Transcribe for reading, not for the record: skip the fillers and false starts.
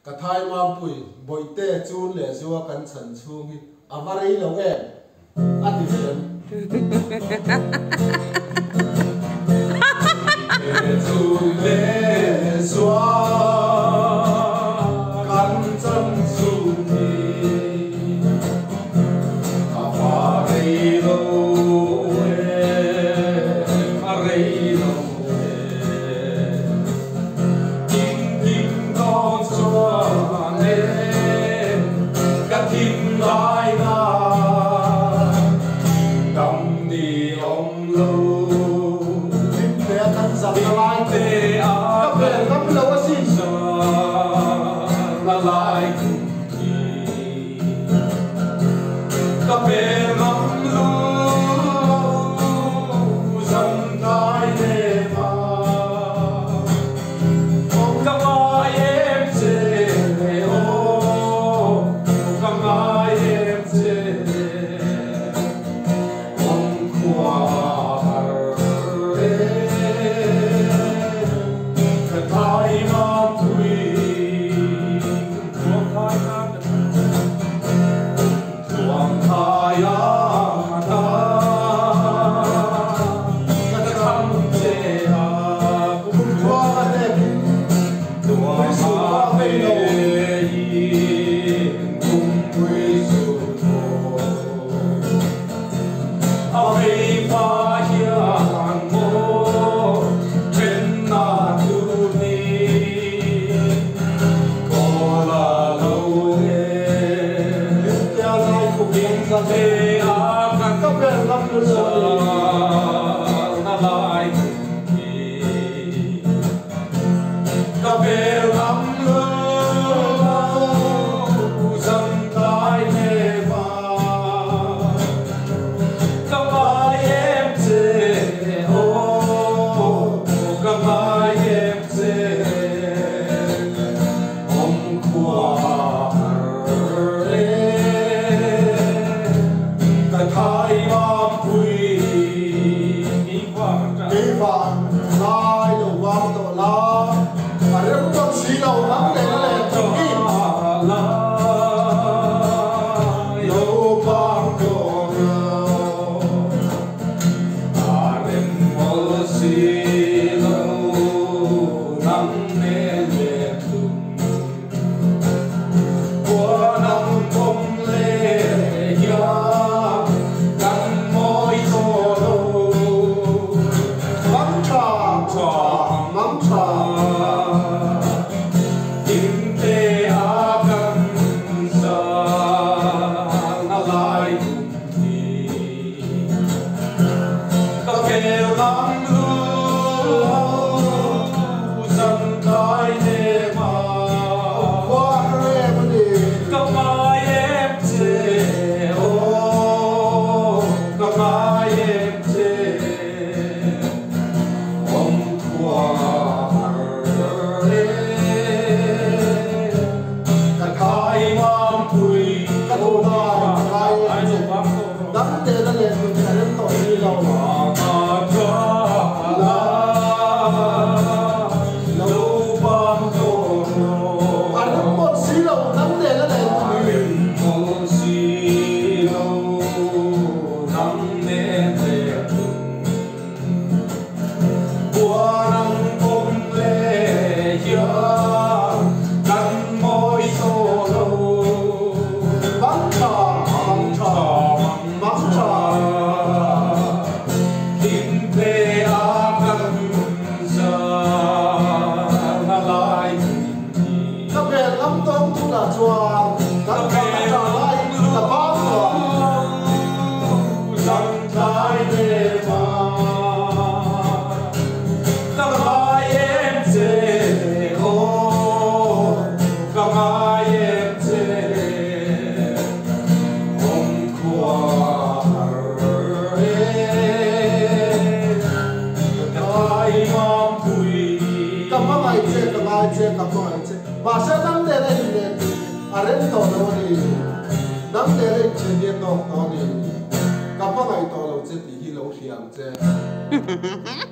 cả thai mang bụi bồi tê chun lệ xua cắn sần chuông hi avari lâu em ăn thì sớm chun lệ xua cắn sần chuông hi avari lâu em avari lâu Kim lai na đầm đi ông lâu tim té thân giặc lai té áp về lắm lâu xin giờ là lại kỳ cà phê lắm lâu dần thái đê mà ông cà mai em sẽ và sẽ nắm để đây để à đến tổ nó đi nắm để đây chuyện điện tổ nó đi gặp phải tổ nó sẽ đi lâu hiểm chứ